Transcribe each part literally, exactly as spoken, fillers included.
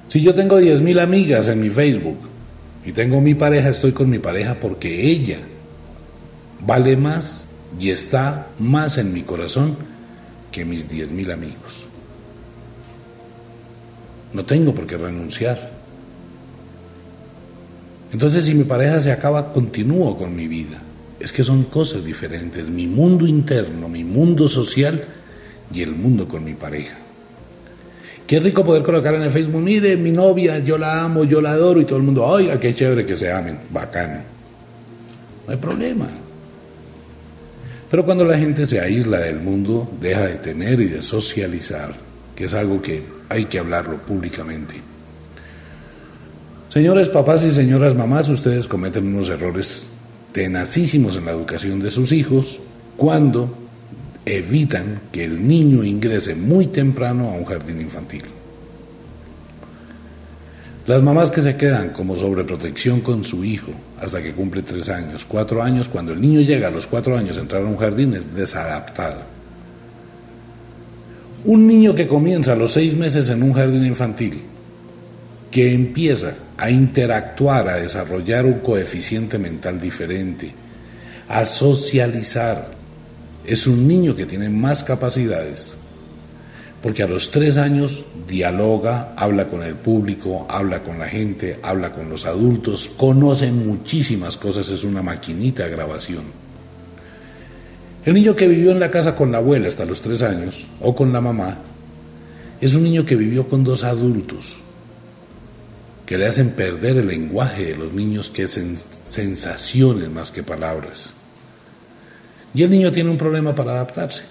Si yo tengo diez mil amigas en mi Facebook y tengo mi pareja, estoy con mi pareja porque ella vale más y está más en mi corazón que mis diez mil amigos. No tengo por qué renunciar. Entonces, si mi pareja se acaba, continúo con mi vida. Es que son cosas diferentes, mi mundo interno, mi mundo social y el mundo con mi pareja. Qué rico poder colocar en el Facebook, mire, mi novia, yo la amo, yo la adoro, y todo el mundo, oiga, qué chévere que se amen, bacano. No hay problema. Pero cuando la gente se aísla del mundo, deja de tener y de socializar, que es algo que hay que hablarlo públicamente. Señores papás y señoras mamás, ustedes cometen unos errores tenacísimos en la educación de sus hijos cuando evitan que el niño ingrese muy temprano a un jardín infantil. Las mamás que se quedan como sobreprotección con su hijo hasta que cumple tres años, cuatro años, cuando el niño llega a los cuatro años a entrar a un jardín, es desadaptado. Un niño que comienza a los seis meses en un jardín infantil, que empieza a interactuar, a desarrollar un coeficiente mental diferente, a socializar, es un niño que tiene más capacidades, porque a los tres años dialoga, habla con el público, habla con la gente, habla con los adultos, conoce muchísimas cosas, es una maquinita de grabación. El niño que vivió en la casa con la abuela hasta los tres años, o con la mamá, es un niño que vivió con dos adultos, que le hacen perder el lenguaje de los niños, que es sensaciones más que palabras. Y el niño tiene un problema para adaptarse.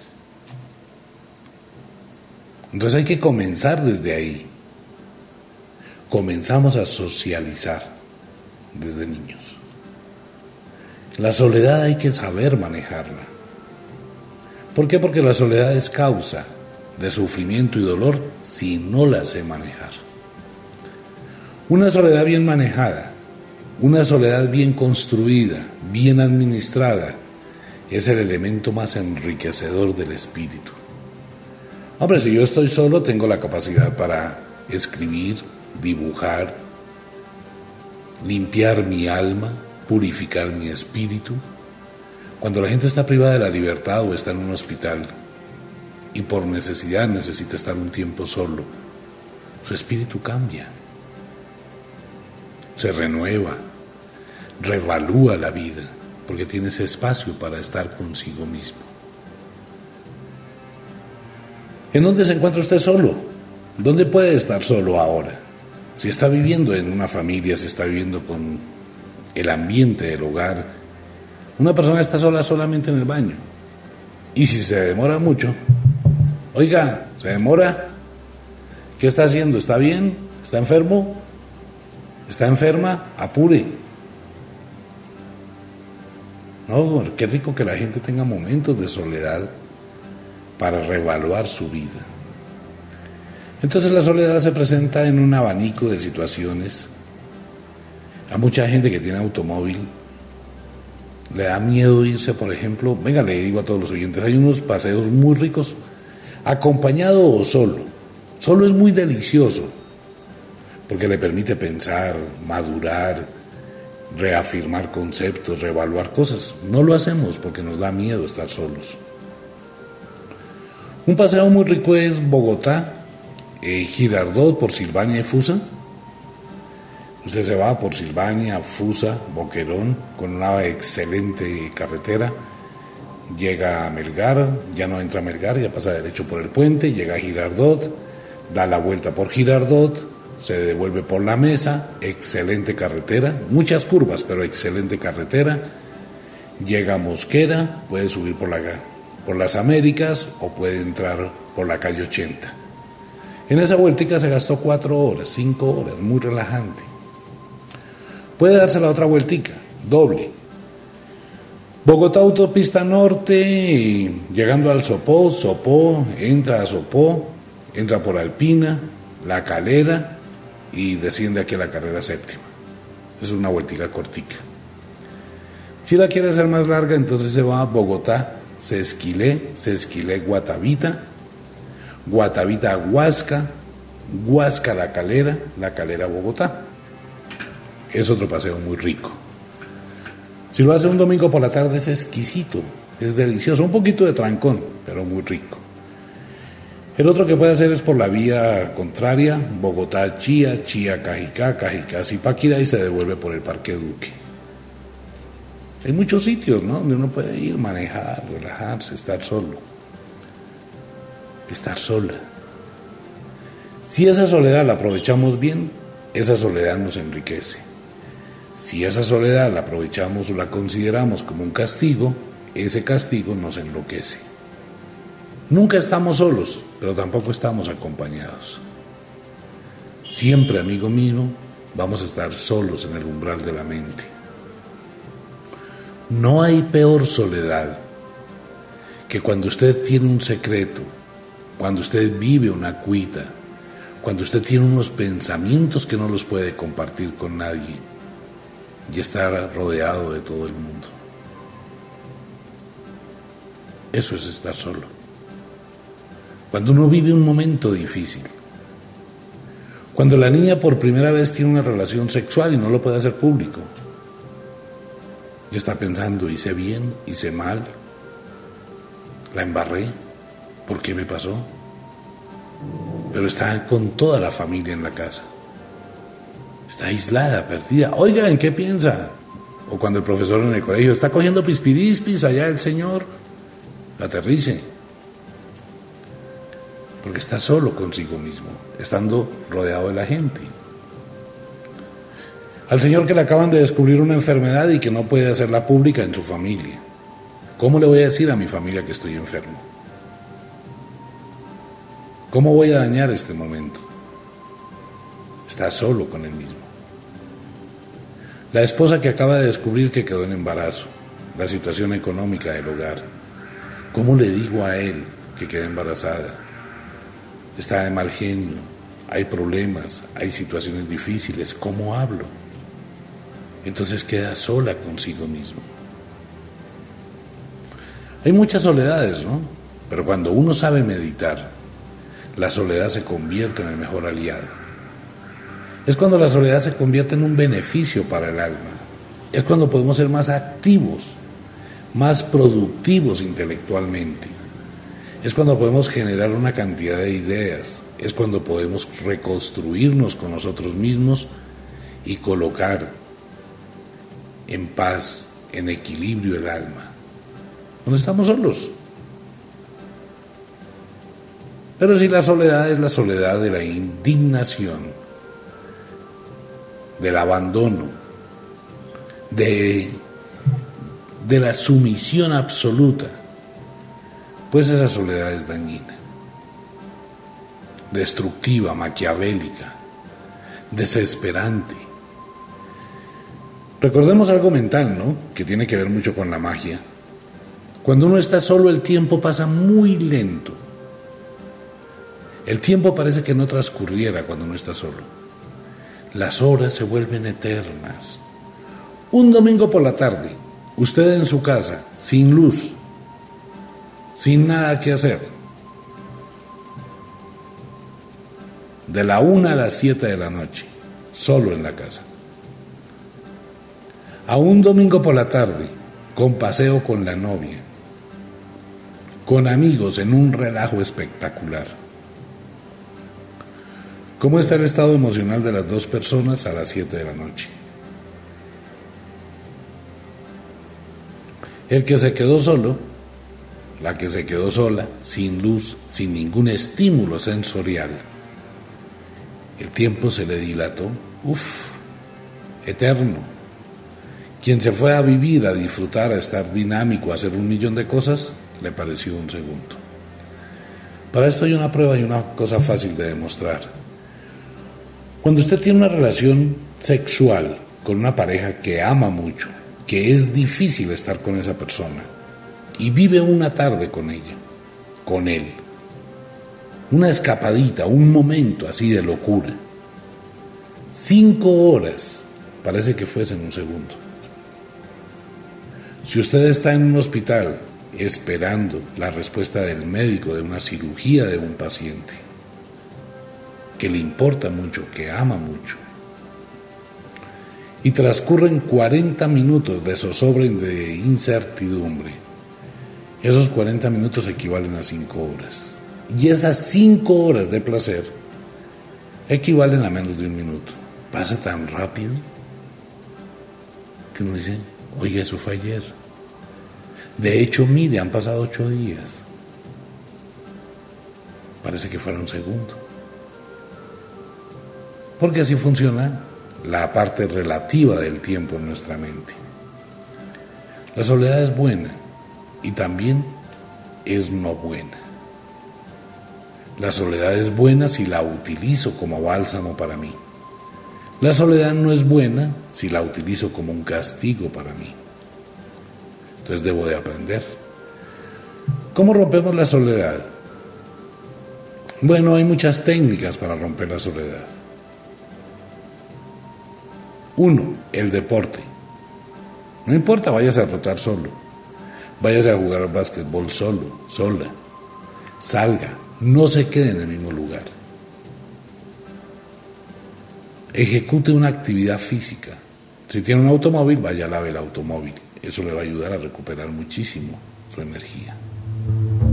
Entonces hay que comenzar desde ahí. Comenzamos a socializar desde niños. La soledad hay que saber manejarla. ¿Por qué? Porque la soledad es causa de sufrimiento y dolor si no la sé manejar. Una soledad bien manejada, una soledad bien construida, bien administrada, es el elemento más enriquecedor del espíritu. Hombre, si yo estoy solo, tengo la capacidad para escribir, dibujar, limpiar mi alma, purificar mi espíritu. Cuando la gente está privada de la libertad o está en un hospital y por necesidad necesita estar un tiempo solo, su espíritu cambia, se renueva, revalúa la vida, porque tiene ese espacio para estar consigo mismo. ¿En dónde se encuentra usted solo? ¿Dónde puede estar solo ahora? Si está viviendo en una familia, si está viviendo con el ambiente del hogar, una persona está sola solamente en el baño. Y si se demora mucho, oiga, ¿se demora? ¿Qué está haciendo? ¿Está bien? ¿Está enfermo? ¿Está enferma? Apure. No, qué rico que la gente tenga momentos de soledad para reevaluar su vida. Entonces la soledad se presenta en un abanico de situaciones. A mucha gente que tiene automóvil le da miedo irse, por ejemplo, venga, le digo a todos los oyentes, hay unos paseos muy ricos, acompañado o solo. Solo es muy delicioso, porque le permite pensar, madurar, reafirmar conceptos, reevaluar cosas. No lo hacemos porque nos da miedo estar solos. Un paseo muy rico es Bogotá, eh, Girardot por Silvania y Fusa. Usted se va por Silvania, Fusa, Boquerón, con una excelente carretera, llega a Melgar, ya no entra a Melgar, ya pasa derecho por el puente, llega a Girardot, da la vuelta por Girardot, se devuelve por La Mesa, excelente carretera, muchas curvas, pero excelente carretera, llega a Mosquera, puede subir por, la, por las Américas o puede entrar por la calle ochenta. En esa vueltica se gastó cuatro horas, cinco horas, muy relajante. Puede darse la otra vueltica, doble. Bogotá, autopista norte, llegando al Sopó, Sopó, entra a Sopó, entra por Alpina, La Calera y desciende aquí a la carrera séptima. Es una vueltica cortica. Si la quiere hacer más larga, entonces se va a Bogotá, Sesquilé, Sesquilé, Guatavita, Guatavita, Huasca, Huasca La Calera, La Calera, Bogotá. Es otro paseo muy rico. Si lo hace un domingo por la tarde es exquisito, es delicioso, un poquito de trancón, pero muy rico. El otro que puede hacer es por la vía contraria, Bogotá-Chía, Chía-Cajicá, Cajicá-Zipaquirá y se devuelve por el Parque Duque. Hay muchos sitios, ¿no?, donde uno puede ir, manejar, relajarse, estar solo, estar sola. Si esa soledad la aprovechamos bien, esa soledad nos enriquece. Si esa soledad la aprovechamos o la consideramos como un castigo, ese castigo nos enloquece. Nunca estamos solos, pero tampoco estamos acompañados. Siempre, amigo mío, vamos a estar solos en el umbral de la mente. No hay peor soledad que cuando usted tiene un secreto, cuando usted vive una cuita, cuando usted tiene unos pensamientos que no los puede compartir con nadie y estar rodeado de todo el mundo. Eso es estar solo. Cuando uno vive un momento difícil, cuando la niña por primera vez tiene una relación sexual y no lo puede hacer público, y está pensando, hice bien, hice mal, la embarré, ¿por qué me pasó? Pero está con toda la familia en la casa, está aislada, perdida. Oiga, ¿en qué piensa? O cuando el profesor en el colegio está cogiendo pispirispis, allá el señor, aterrice, porque está solo consigo mismo, estando rodeado de la gente. Al señor que le acaban de descubrir una enfermedad y que no puede hacerla pública en su familia, ¿cómo le voy a decir a mi familia que estoy enfermo? ¿Cómo voy a dañar este momento? Está solo con él mismo. La esposa que acaba de descubrir que quedó en embarazo, la situación económica del hogar, ¿cómo le digo a él que queda embarazada? Está de mal genio, hay problemas, hay situaciones difíciles, ¿cómo hablo? Entonces queda sola consigo mismo. Hay muchas soledades, ¿no? Pero cuando uno sabe meditar, la soledad se convierte en el mejor aliado. Es cuando la soledad se convierte en un beneficio para el alma. Es cuando podemos ser más activos, más productivos intelectualmente. Es cuando podemos generar una cantidad de ideas. Es cuando podemos reconstruirnos con nosotros mismos y colocar en paz, en equilibrio el alma. Cuando estamos solos. Pero si la soledad es la soledad de la indignación, del abandono, de, de la sumisión absoluta, pues esa soledad es dañina, destructiva, maquiavélica, desesperante. Recordemos algo mental, ¿no?, que tiene que ver mucho con la magia. Cuando uno está solo, el tiempo pasa muy lento. El tiempo parece que no transcurriera cuando uno está solo. Las horas se vuelven eternas. Un domingo por la tarde, usted en su casa, sin luz, sin nada que hacer, de la una a las siete de la noche, solo en la casa. A un domingo por la tarde, con paseo con la novia, con amigos en un relajo espectacular. ¿Cómo está el estado emocional de las dos personas a las siete de la noche? El que se quedó solo, la que se quedó sola, sin luz, sin ningún estímulo sensorial, el tiempo se le dilató, uff, eterno. Quien se fue a vivir, a disfrutar, a estar dinámico, a hacer un millón de cosas, le pareció un segundo. Para esto hay una prueba y una cosa fácil de demostrar. Cuando usted tiene una relación sexual con una pareja que ama mucho, que es difícil estar con esa persona, y vive una tarde con ella, con él, una escapadita, un momento así de locura, cinco horas, parece que fuesen un segundo. Si usted está en un hospital esperando la respuesta del médico de una cirugía de un paciente, que le importa mucho, que ama mucho. Y transcurren cuarenta minutos de zozobra y de incertidumbre. Esos cuarenta minutos equivalen a cinco horas. Y esas cinco horas de placer equivalen a menos de un minuto. Pasa tan rápido que uno dice, oye, eso fue ayer. De hecho, mire, han pasado ocho días. Parece que fuera un segundo. Porque así funciona la parte relativa del tiempo en nuestra mente. La soledad es buena y también es no buena. La soledad es buena si la utilizo como bálsamo para mí. La soledad no es buena si la utilizo como un castigo para mí. Entonces debo de aprender. ¿Cómo rompemos la soledad? Bueno, hay muchas técnicas para romper la soledad. Uno, el deporte. No importa, váyase a trotar solo, váyase a jugar al básquetbol solo, sola. Salga, no se quede en el mismo lugar. Ejecute una actividad física. Si tiene un automóvil, vaya a lavar el automóvil. Eso le va a ayudar a recuperar muchísimo su energía.